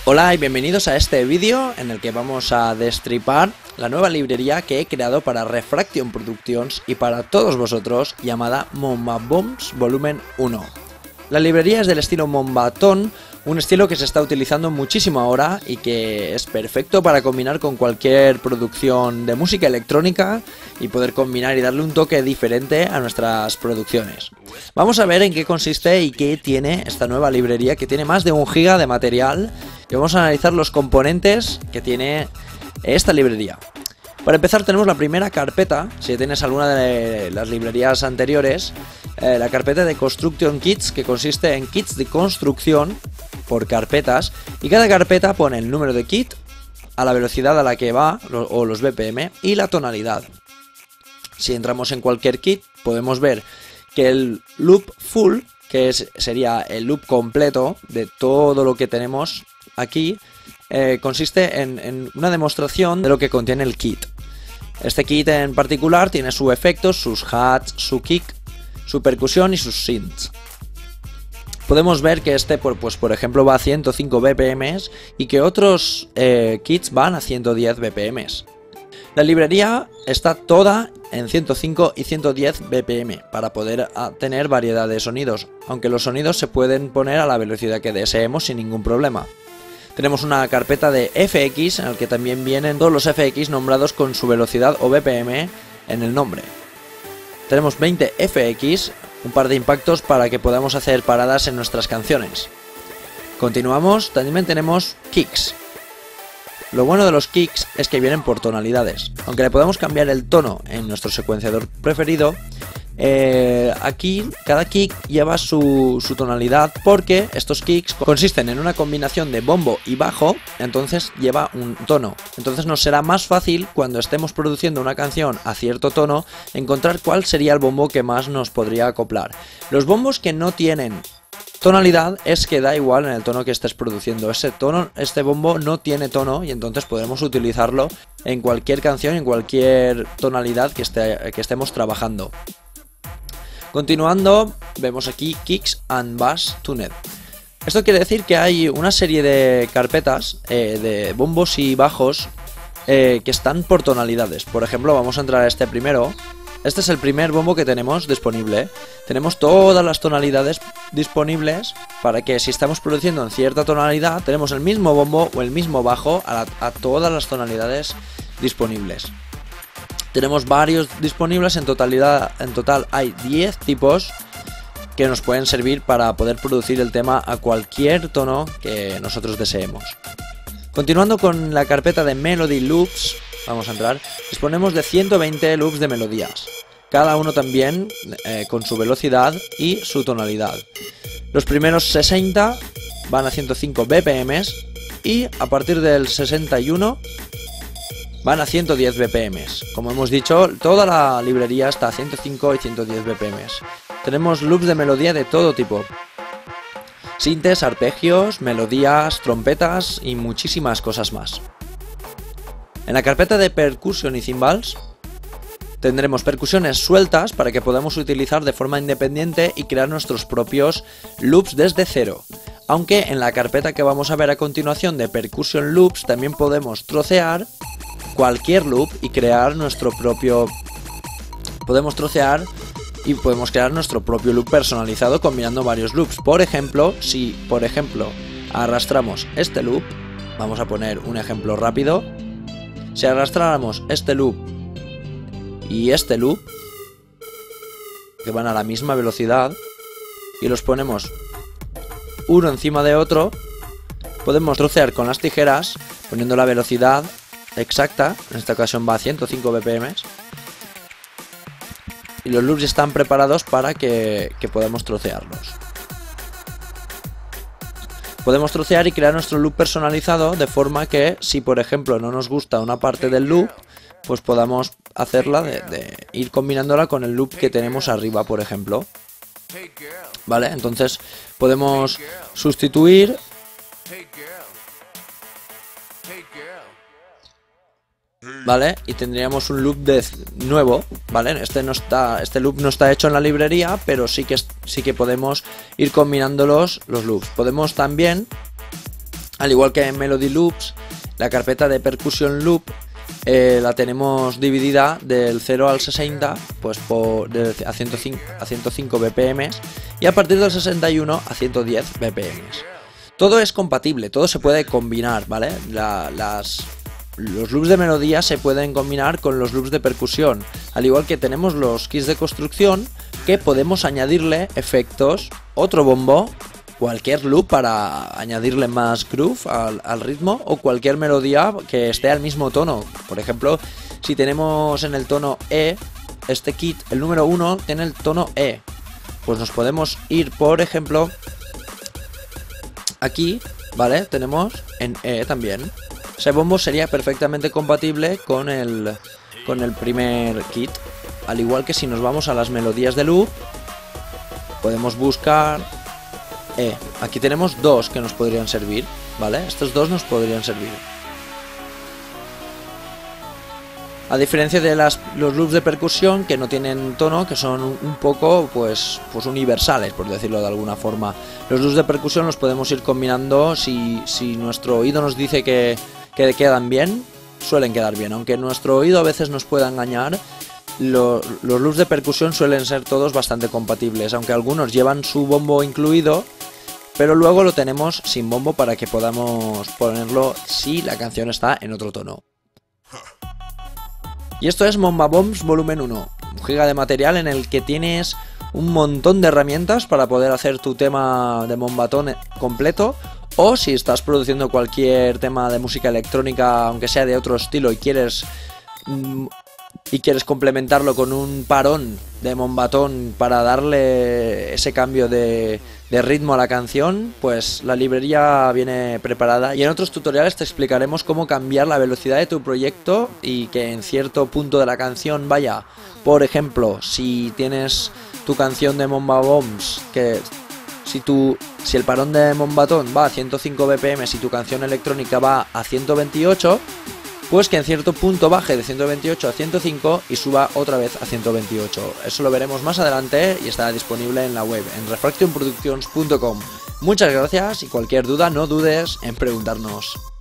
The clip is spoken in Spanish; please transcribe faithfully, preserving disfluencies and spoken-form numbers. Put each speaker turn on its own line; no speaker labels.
Hola y bienvenidos a este vídeo en el que vamos a destripar la nueva librería que he creado para Refraction Productions y para todos vosotros, llamada Mombatoons Volumen uno. La librería es del estilo Mombatón, un estilo que se está utilizando muchísimo ahora y que es perfecto para combinar con cualquier producción de música electrónica y poder combinar y darle un toque diferente a nuestras producciones. Vamos a ver en qué consiste y qué tiene esta nueva librería, que tiene más de un giga de material, y vamos a analizar los componentes que tiene esta librería. Para empezar tenemos la primera carpeta. Si tienes alguna de las librerías anteriores, eh, la carpeta de Construction Kits, que consiste en kits de construcción por carpetas, y cada carpeta pone el número de kit, a la velocidad a la que va o los B P M y la tonalidad. Si entramos en cualquier kit podemos ver que el loop full, que es, sería el loop completo de todo lo que tenemos aquí, eh, consiste en, en una demostración de lo que contiene el kit. Este kit en particular tiene sus efectos, sus hats, su kick, su percusión y sus synths. Podemos ver que este, pues por ejemplo, va a ciento cinco B P M y que otros eh, kits van a ciento diez B P M. La librería está toda en ciento cinco y ciento diez B P M para poder tener variedad de sonidos, aunque los sonidos se pueden poner a la velocidad que deseemos sin ningún problema. Tenemos una carpeta de F X en la que también vienen todos los F X nombrados con su velocidad o B P M en el nombre. Tenemos veinte F X, un par de impactos para que podamos hacer paradas en nuestras canciones. Continuamos, también tenemos kicks. Lo bueno de los kicks es que vienen por tonalidades. Aunque le podemos cambiar el tono en nuestro secuenciador preferido, eh, aquí cada kick lleva su, su tonalidad, porque estos kicks consisten en una combinación de bombo y bajo, entonces lleva un tono. Entonces nos será más fácil cuando estemos produciendo una canción a cierto tono encontrar cuál sería el bombo que más nos podría acoplar. Los bombos que no tienen tonalidad es que da igual en el tono que estés produciendo. Ese tono, este bombo no tiene tono y entonces podremos utilizarlo en cualquier canción, en cualquier tonalidad que, esté, que estemos trabajando. Continuando, vemos aquí Kicks and Bass Tuned. Esto quiere decir que hay una serie de carpetas eh, de bombos y bajos eh, que están por tonalidades. Por ejemplo, vamos a entrar a este primero. Este es el primer bombo que tenemos disponible. Tenemos todas las tonalidades disponibles para que si estamos produciendo en cierta tonalidad, tenemos el mismo bombo o el mismo bajo a, la, a todas las tonalidades disponibles. Tenemos varios disponibles, en totalidad, en total hay diez tipos que nos pueden servir para poder producir el tema a cualquier tono que nosotros deseemos. Continuando con la carpeta de Melody Loops, vamos a entrar, disponemos de ciento veinte loops de melodías, cada uno también eh, con su velocidad y su tonalidad. Los primeros sesenta van a ciento cinco B P M y a partir del sesenta y uno van a ciento diez B P M. Como hemos dicho, toda la librería está a ciento cinco y ciento diez B P M. Tenemos loops de melodía de todo tipo: sintes, arpegios, melodías, trompetas y muchísimas cosas más. En la carpeta de percusión y cymbals tendremos percusiones sueltas para que podamos utilizar de forma independiente y crear nuestros propios loops desde cero. Aunque en la carpeta que vamos a ver a continuación de Percussion Loops también podemos trocear cualquier loop y crear nuestro propio... Podemos trocear y podemos crear nuestro propio loop personalizado combinando varios loops. Por ejemplo, si por ejemplo arrastramos este loop, vamos a poner un ejemplo rápido. Si arrastráramos este loop y este loop, que van a la misma velocidad, y los ponemos uno encima de otro, podemos trocear con las tijeras poniendo la velocidad exacta. En esta ocasión va a ciento cinco B P M y los loops están preparados para que, que podamos trocearlos. Podemos trocear y crear nuestro loop personalizado de forma que si por ejemplo no nos gusta una parte del loop, pues podamos hacerla de, de ir combinándola con el loop que tenemos arriba, por ejemplo. Vale, entonces podemos sustituir ¿vale? Y tendríamos un loop de nuevo, ¿vale? Este no está, este loop no está hecho en la librería, pero sí que sí que podemos ir combinando los, los loops. Podemos también Al igual que en Melody Loops, la carpeta de Percussion Loop eh, la tenemos dividida del cero al sesenta, pues por, de, a, ciento cinco, a ciento cinco B P M, y a partir del sesenta y uno a ciento diez B P M. Todo es compatible, todo se puede combinar, ¿vale? La, las, los loops de melodía se pueden combinar con los loops de percusión, al igual que tenemos los kits de construcción que podemos añadirle efectos, otro bombo, cualquier loop para añadirle más groove al, al ritmo, o cualquier melodía que esté al mismo tono. Por ejemplo, si tenemos en el tono E, este kit, el número uno tiene el tono E, pues nos podemos ir, por ejemplo, aquí, ¿vale? Tenemos en E también. Ese bombo sería perfectamente compatible con el, con el primer kit. Al igual que si nos vamos a las melodías de loop, podemos buscar E. Aquí tenemos dos que nos podrían servir, ¿vale? Estos dos nos podrían servir. A diferencia de las, los loops de percusión que no tienen tono, que son un poco pues, pues universales, por decirlo de alguna forma. Los loops de percusión los podemos ir combinando si, si nuestro oído nos dice que, que quedan bien, suelen quedar bien. Aunque nuestro oído a veces nos pueda engañar, lo, los loops de percusión suelen ser todos bastante compatibles, aunque algunos llevan su bombo incluido, pero luego lo tenemos sin bombo para que podamos ponerlo si la canción está en otro tono. Y esto es Mombabombs Volumen uno, un giga de material en el que tienes un montón de herramientas para poder hacer tu tema de Mombatón completo, o si estás produciendo cualquier tema de música electrónica, aunque sea de otro estilo, y quieres mmm, y quieres complementarlo con un parón de Mombatón para darle ese cambio de, de ritmo a la canción, pues la librería viene preparada, y en otros tutoriales te explicaremos cómo cambiar la velocidad de tu proyecto y que en cierto punto de la canción vaya. Por ejemplo, si tienes tu canción de Mombabombs, que si, tu, si el parón de Mombatón va a ciento cinco B P M, si tu canción electrónica va a ciento veintiocho, pues que en cierto punto baje de ciento veintiocho a ciento cinco y suba otra vez a ciento veintiocho. Eso lo veremos más adelante y estará disponible en la web, en refraction productions punto com. Muchas gracias, y cualquier duda no dudes en preguntarnos.